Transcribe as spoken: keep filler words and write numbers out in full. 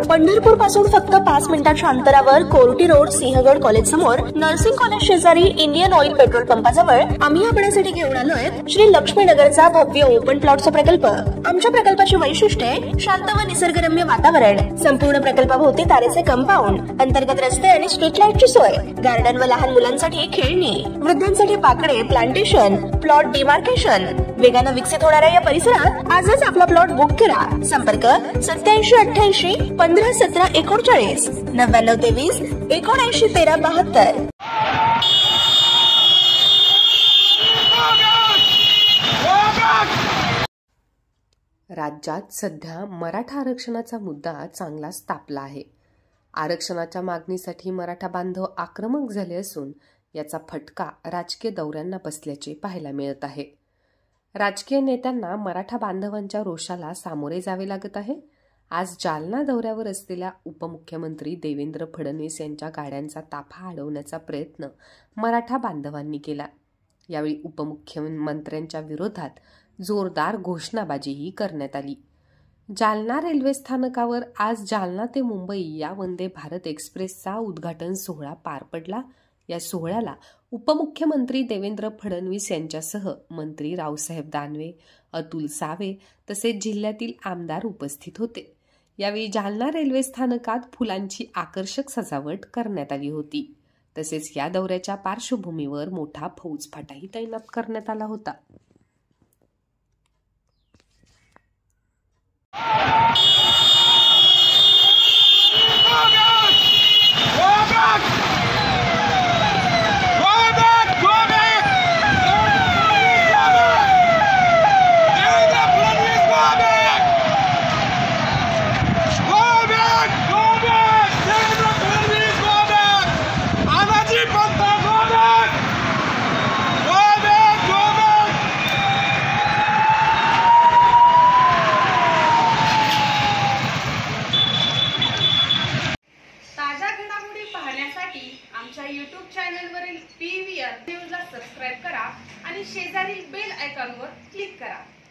पंढरपूर पासून फक्त पाच मिनिटांच्या अंतरावर कोर्टी रोड सिंहगड कॉलेज समोर नर्सिंग कॉलेज शेजारी इंडियन ऑइल पेट्रोल पंपाजवळ आम्ही आपल्यासाठी घेऊन आलोय श्री लक्ष्मीनगरचा भव्य ओपन प्लॉटचा प्रकल्प। आमच्या प्रकल्पाची वैशिष्ट्ये शांत व निसर्गरम्य वातावरण, संपूर्ण प्रकल्पाभोवती तारेचे कंपाऊंड, अंतर्गत रस्ते आणि स्ट्रीट लाईटची सोय, गार्डन व लहान मुलांसाठी खेळणी, वृद्धांसाठी पाकडे, प्लांटेशन, प्लॉट डिमार्केशन। वेगानं विकसित होणाऱ्या या परिसरात आजच आपला प्लॉट बुक करा। संपर्क सत्याऐंशी अठ्ठ्याऐंशी पंधरा सतरा एकोणचाळीस नव्याण्णव तेवीस एकोणऐंशी तेरा बहात्तर। राज्यात सध्या मराठा आरक्षणाचा मुद्दा चांगलाच तापला आहे। आरक्षणाच्या मागणीसाठी मराठा बांधव आक्रमक झाले असून याचा फटका राजकीय दौऱ्यांना बसल्याचे पाहायला मिळत आहे। राजकीय नेत्यांना मराठा बांधवांच्या रोषाला सामोरे जावे लागत आहे। आज जालना दौऱ्यावर असलेल्या उपमुख्यमंत्री देवेंद्र फडणवीस यांच्या गाड्यांचा ताफा अडवण्याचा प्रयत्न मराठा बांधवांनी केला। यावेळी उपमुख्यमंत्र्यांच्या विरोधात जोरदार घोषणाबाजीही करण्यात आली। जालना रेल्वे स्थानकावर आज जालना ते मुंबई या वंदे भारत एक्सप्रेसचा उद्घाटन सोहळा पार पडला। या सोहळ्याला उपमुख्यमंत्री देवेंद्र फडणवीस यांच्यासह मंत्री रावसाहेब दानवे, अतुल सावे तसेच जिल्ह्यातील आमदार उपस्थित होते। यावेळी जालना रेल्वे स्थानकात फुलांची आकर्षक सजावट करण्यात आली होती। तसेच या दौऱ्याच्या पार्श्वभूमीवर मोठा फौजफाटाही तैनात करण्यात आला होता। आमच्या यूट्यूब चॅनलवरील पी व्ही आर न्यूजला सबस्क्राइब करा आणि शेजारील बेल आयकॉनवर क्लिक करा।